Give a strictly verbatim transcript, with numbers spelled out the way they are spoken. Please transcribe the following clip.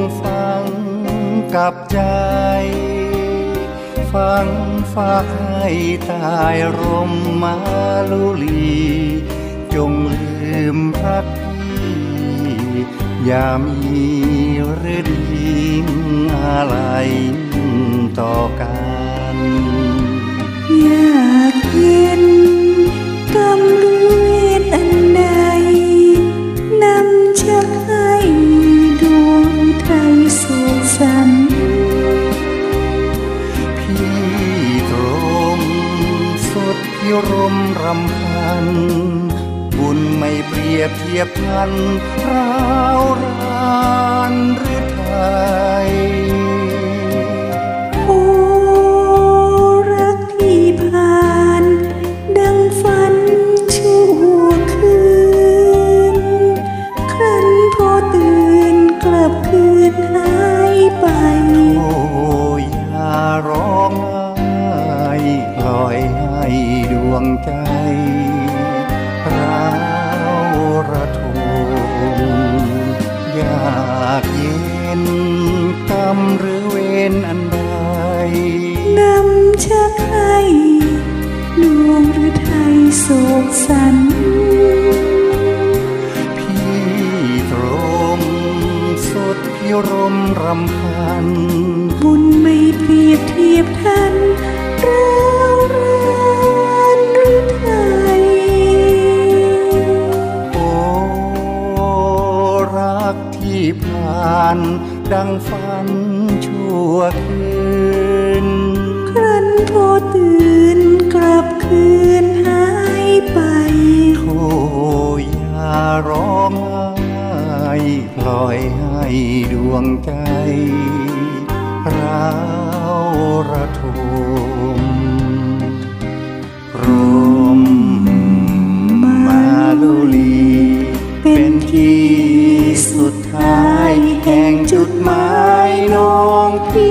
ฟังกับใจฟังฝากให้ตายร่มมาลุลีจงลืมรักพี่อย่ามีฤดีอะไรต่อกันอยากเห็นกำเรือนอันใดนำชักให้ดวงไทยสุขสันต์พี่ตรมสดพิรมรำพันบุญไม่เปรียบเทียบพันร้าวรานหรือไทยโอ้รักที่ผ่านดังฝันชั่วคืนครั้นพอตื่นกลับคืนหายไปโอ้อย่าร้องไห้ปล่อยให้ดวงใจร้าวระทมอยากเย็นกรรมหรือเวรอันใดนำชักให้ดวงหรือไทยโศกสันพี่ตรมสดพิรมรำพันบุญไม่เปรียบเทียบทันร้าวรานหรือไทยโอ้รักที่ผ่านดังฝันชั่วคืนครั้นพอตื่นกลับคืนหายไปโธ่อย่าร้องไห้ปล่อยให้ดวงใจร้าวระทมรมมาลุลีเป็นที่สุดท้ายแห่งจุดหมายน้องพี่